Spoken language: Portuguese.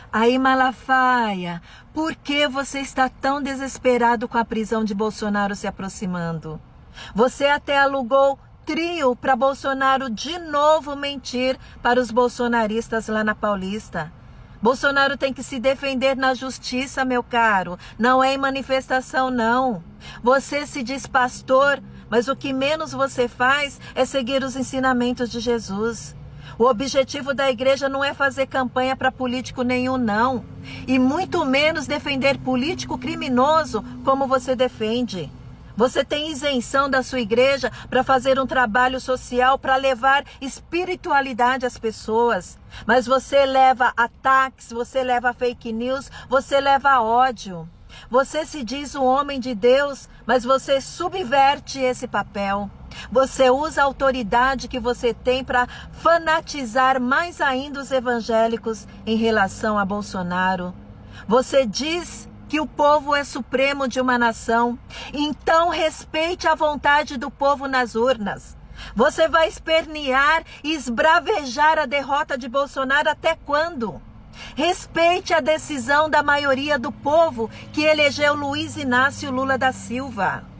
Aí, Malafaia, por que você está tão desesperado com a prisão de Bolsonaro se aproximando? Você até alugou trio para Bolsonaro de novo mentir para os bolsonaristas lá na Paulista. Bolsonaro tem que se defender na justiça, meu caro. Não é em manifestação, não. Você se diz pastor, mas o que menos você faz é seguir os ensinamentos de Jesus. O objetivo da igreja não é fazer campanha para político nenhum, não. E muito menos defender político criminoso como você defende. Você tem isenção da sua igreja para fazer um trabalho social, para levar espiritualidade às pessoas. Mas você leva ataques, você leva fake news, você leva ódio. Você se diz um homem de Deus, mas você subverte esse papel. Você usa a autoridade que você tem para fanatizar mais ainda os evangélicos em relação a Bolsonaro. Você diz que o povo é supremo de uma nação, então respeite a vontade do povo nas urnas. Você vai espernear e esbravejar a derrota de Bolsonaro até quando? Respeite a decisão da maioria do povo que elegeu Luiz Inácio Lula da Silva.